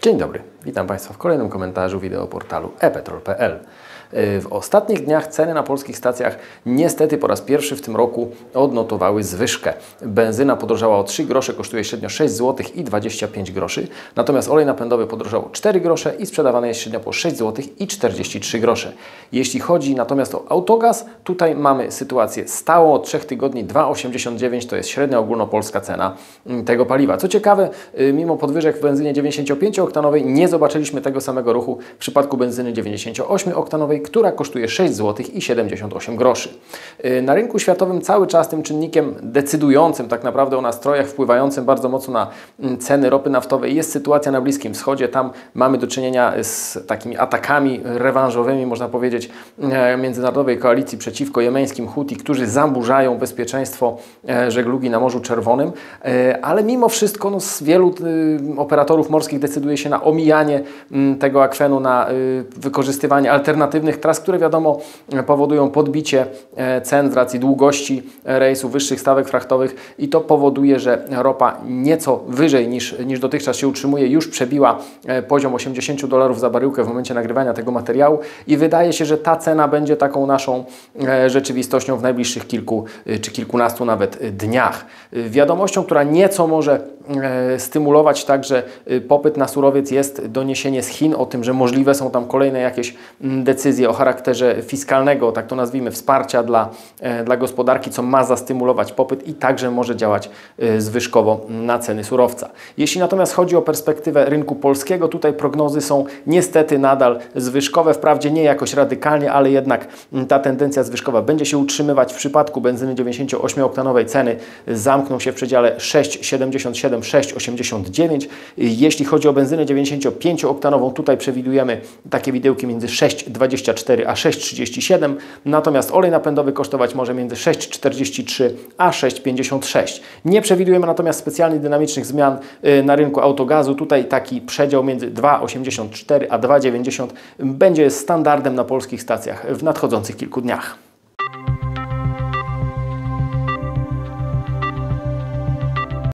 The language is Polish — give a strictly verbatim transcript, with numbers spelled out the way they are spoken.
Dzień dobry, witam Państwa w kolejnym komentarzu wideo portalu e petrol kropka p l. W ostatnich dniach ceny na polskich stacjach niestety po raz pierwszy w tym roku odnotowały zwyżkę. Benzyna podrożała o trzy grosze, kosztuje średnio sześć złotych i dwadzieścia pięć groszy, natomiast olej napędowy podrożał o cztery grosze i sprzedawany jest średnio po sześć złotych i czterdzieści trzy grosze. Jeśli chodzi natomiast o autogaz, tutaj mamy sytuację stałą od trzech tygodni, dwa osiemdziesiąt dziewięć to jest średnia ogólnopolska cena tego paliwa. Co ciekawe, mimo podwyżek w benzynie dziewięćdziesięciopięcioktanowej nie zobaczyliśmy tego samego ruchu w przypadku benzyny dziewięćdziesięcioośmioktanowej, która kosztuje sześć złotych i siedemdziesiąt osiem groszy. Na rynku światowym cały czas tym czynnikiem decydującym tak naprawdę o nastrojach, wpływającym bardzo mocno na ceny ropy naftowej jest sytuacja na Bliskim Wschodzie. Tam mamy do czynienia z takimi atakami rewanżowymi, można powiedzieć, międzynarodowej koalicji przeciwko jemeńskim Huti, którzy zaburzają bezpieczeństwo żeglugi na Morzu Czerwonym, ale mimo wszystko no, z wielu operatorów morskich decyduje się na omijanie tego akwenu, na wykorzystywanie alternatywnych tras, które wiadomo powodują podbicie cen z racji długości rejsu, wyższych stawek frachtowych i to powoduje, że ropa nieco wyżej niż, niż dotychczas się utrzymuje, już przebiła poziom osiemdziesiąt dolarów za baryłkę w momencie nagrywania tego materiału i wydaje się, że ta cena będzie taką naszą rzeczywistością w najbliższych kilku czy kilkunastu nawet dniach. Wiadomością, która nieco może stymulować także popyt na surowiec jest doniesienie z Chin o tym, że możliwe są tam kolejne jakieś decyzje o charakterze fiskalnego, tak to nazwijmy, wsparcia dla, dla gospodarki, co ma zastymulować popyt i także może działać zwyżkowo na ceny surowca. Jeśli natomiast chodzi o perspektywę rynku polskiego, tutaj prognozy są niestety nadal zwyżkowe, wprawdzie nie jakoś radykalnie, ale jednak ta tendencja zwyżkowa będzie się utrzymywać. W przypadku benzyny dziewięćdziesięcioośmioktanowej ceny zamkną się w przedziale sześć siedemdziesiąt siedem do sześć osiemdziesiąt dziewięć. Jeśli chodzi o benzynę dziewięćdziesięciopięciooktanową, tutaj przewidujemy takie widełki między sześć dwadzieścia cztery a sześć trzydzieści siedem, natomiast olej napędowy kosztować może między sześć czterdzieści trzy a sześć pięćdziesiąt sześć. Nie przewidujemy natomiast specjalnie dynamicznych zmian na rynku autogazu. Tutaj taki przedział między dwa osiemdziesiąt cztery a dwa dziewięćdziesiąt będzie standardem na polskich stacjach w nadchodzących kilku dniach.